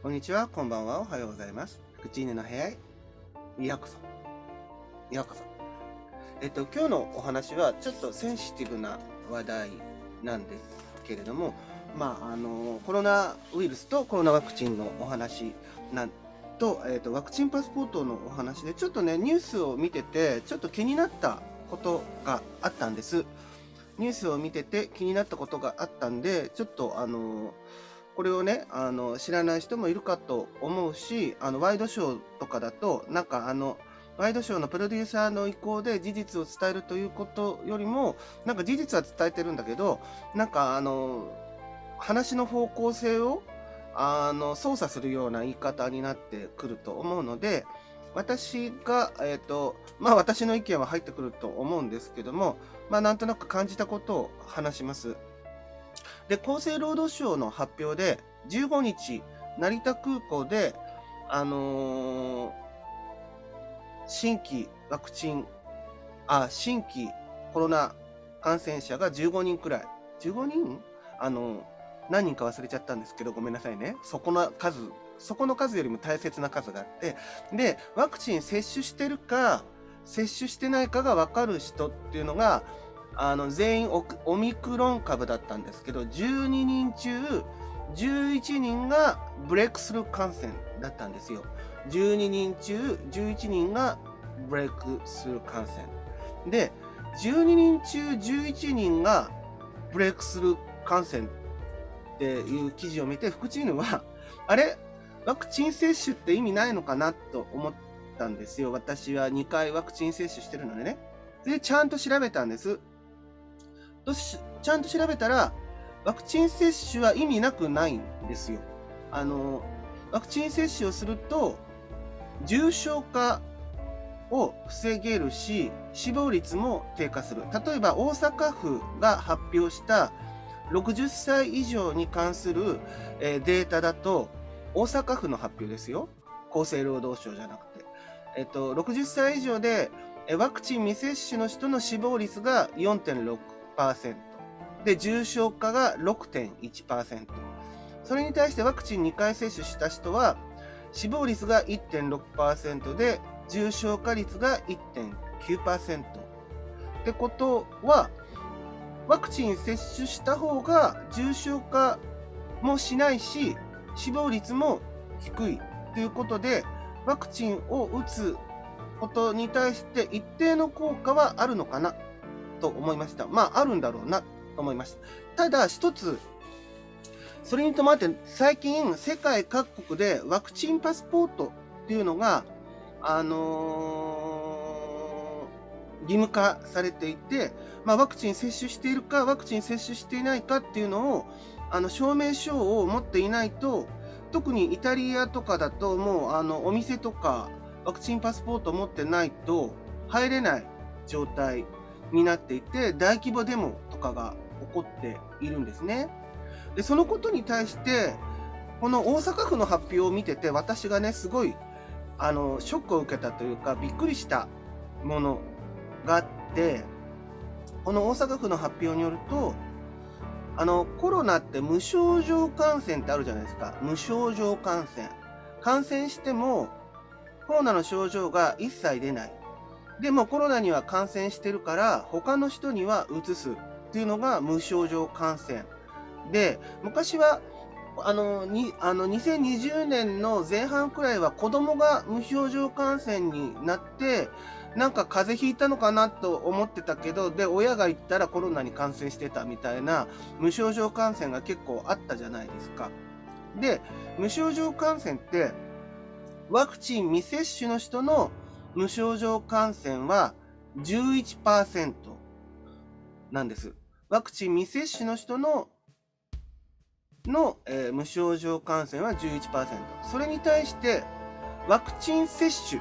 こんにちは、こんばんは、おはようございます。口犬の部屋へようこそ。ようこそ。今日のお話はちょっとセンシティブな話題なんですけれども、コロナウイルスとコロナワクチンのお話なんと、ワクチンパスポートのお話で、ちょっとね、ニュースを見てて、ちょっと気になったことがあったんです。ニュースを見てて気になったことがあったんで、ちょっとこれをね、知らない人もいるかと思うし、ワイドショーとかだと、ワイドショーのプロデューサーの意向で事実を伝えるということよりも、なんか事実は伝えてるんだけど、話の方向性を、操作するような言い方になってくると思うので、私が、私の意見は入ってくると思うんですけども、なんとなく感じたことを話します。で、厚生労働省の発表で、15日、成田空港で、あのー新規ワクチン、新規コロナ感染者が15人くらい。15人何人か忘れちゃったんですけど、ごめんなさいね。そこの数よりも大切な数があって、で、ワクチン接種してるか、接種してないかが分かる人っていうのが、全員オミクロン株だったんですけど、12人中11人がブレイクスルー感染だったんですよ。12人中11人がブレイクスルー感染。で、12人中11人がブレイクスルー感染っていう記事を見て、福知犬は、あれワクチン接種って意味ないのかなと思ったんですよ。私は2回ワクチン接種してるのでね。で、ちゃんと調べたんです。ちゃんと調べたら、ワクチン接種は意味なくないんですよ。ワクチン接種をすると、重症化を防げるし、死亡率も低下する。例えば、大阪府が発表した60歳以上に関するデータだと、大阪府の発表ですよ。厚生労働省じゃなくて。60歳以上でワクチン未接種の人の死亡率が 4.6%。で、重症化が 6.1%。それに対してワクチン2回接種した人は、死亡率が 1.6% で、重症化率が 1.9%。ってことは、ワクチン接種した方が重症化もしないし、死亡率も低いということで、ワクチンを打つことに対して一定の効果はあるのかなと思いました。あるんだろうなと思いました。ただ一つ、それに伴って最近世界各国でワクチンパスポートっていうのが、義務化されていて、ワクチン接種しているか、ワクチン接種していないかっていうのを、証明書を持っていないと、特にイタリアとかだと、もう、お店とか、ワクチンパスポートを持ってないと入れない状態になっていて、大規模デモとかが起こっているんですね。で、そのことに対して、この大阪府の発表を見てて、私がね、すごい、ショックを受けたというか、びっくりしたものがあって、この大阪府の発表によると、コロナって無症状感染ってあるじゃないですか。無症状感染。感染しても、コロナの症状が一切出ない。でもコロナには感染してるから、他の人には移すっていうのが無症状感染。で、昔は、2020年の前半くらいは子供が無症状感染になって、なんか風邪ひいたのかなと思ってたけど、で、親が言ったらコロナに感染してたみたいな無症状感染が結構あったじゃないですか。で、無症状感染って、ワクチン未接種の人の無症状感染は 11% なんです。ワクチン未接種の人の無症状感染は 11%。それに対して、ワクチン接種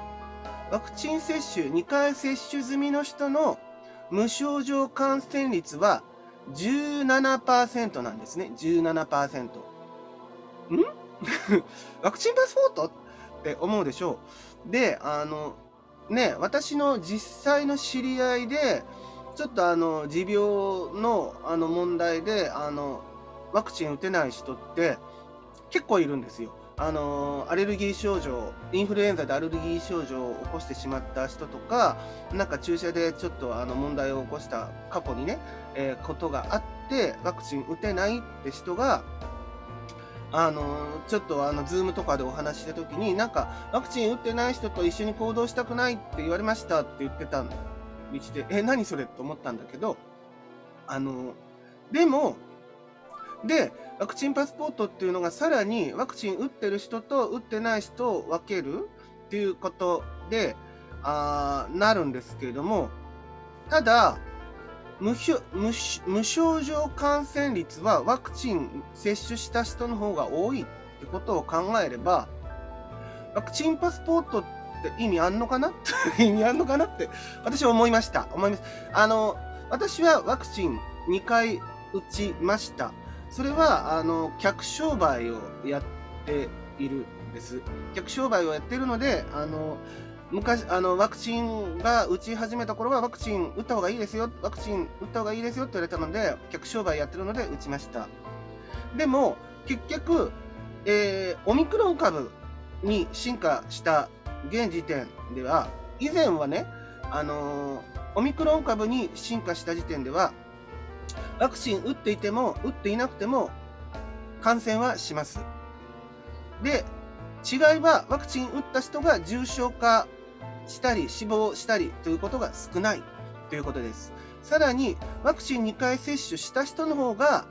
2回接種済みの人の無症状感染率は 17% なんですね。17%。ワクチンパスポートって思うでしょう。で、私の実際の知り合いで、ちょっと持病の問題で、ワクチン打てない人って結構いるんですよ。 アレルギー症状、インフルエンザでアレルギー症状を起こしてしまった人とか、なんか注射でちょっと問題を起こした過去にね、ことがあって、ワクチン打てないって人が、ちょっとズームとかでお話ししたときに、なんか、ワクチン打ってない人と一緒に行動したくないって言われましたって言ってたりして、何それと思ったんだけど、でも、ワクチンパスポートっていうのがさらにワクチン打ってる人と打ってない人を分けるっていうことで、なるんですけれども、ただ、無症状感染率はワクチン接種した人の方が多いってことを考えれば、ワクチンパスポートって意味あんのかな意味あんのかなって私は思いました。私はワクチン2回打ちました。それは、客商売をやっているんです。客商売をやっているので、昔、ワクチンが打ち始めた頃は、ワクチン打った方がいいですよ、ワクチン打った方がいいですよって言われたので、客商売やってるので打ちました。でも、結局、オミクロン株に進化した現時点では、以前はね、オミクロン株に進化した時点では、ワクチン打っていても、打っていなくても、感染はします。で、違いは、ワクチン打った人が重症化したり、死亡したりということが少ないということです。さらに、ワクチン2回接種した人の方が、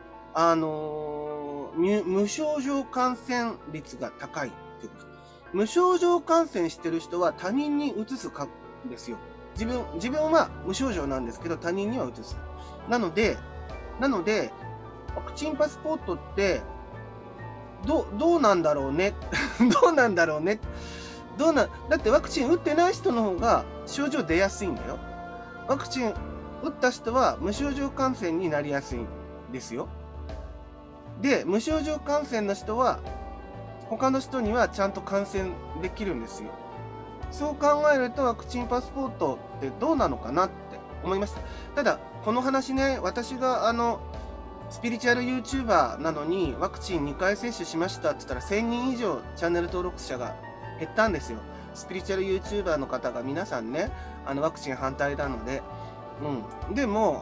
無症状感染率が高いということ。無症状感染してる人は他人に移すかですよ。自分は無症状なんですけど、他人には移す。なので、ワクチンパスポートって、どうなんだろうね。どうなんだろうね。だってワクチン打ってない人の方が症状出やすいんだよ。ワクチン打った人は無症状感染になりやすいんですよ。で、無症状感染の人は、他の人にはちゃんと感染できるんですよ。そう考えるとワクチンパスポートってどうなのかなって思いました。ただ、この話ね、私がスピリチュアル YouTuber なのにワクチン2回接種しましたって言ったら1000人以上チャンネル登録者が減ったんですよ。スピリチュアル YouTuber の方が皆さんね、ワクチン反対なので。でも、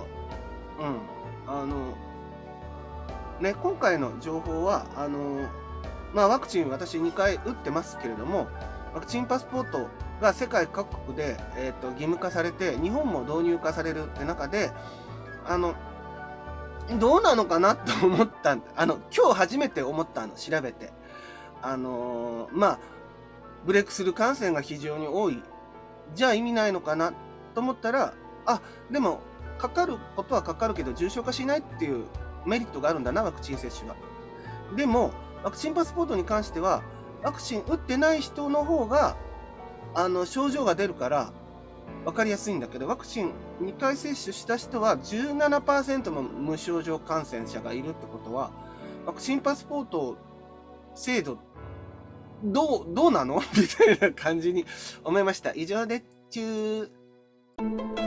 ね、今回の情報は、ワクチン私2回打ってますけれども、ワクチンパスポートが世界各国で、義務化されて、日本も導入化されるって中で、どうなのかなと思った今日初めて思った調べて。ブレイクスルー感染が非常に多い。じゃあ意味ないのかなと思ったら、でも、かかることはかかるけど、重症化しないっていうメリットがあるんだな、ワクチン接種は。でも、ワクチンパスポートに関しては、ワクチン打ってない人の方が、症状が出るから、分かりやすいんだけど、ワクチン2回接種した人は17% も無症状感染者がいるってことは、ワクチンパスポート制度、どうなのみたいな感じに思いました。以上です。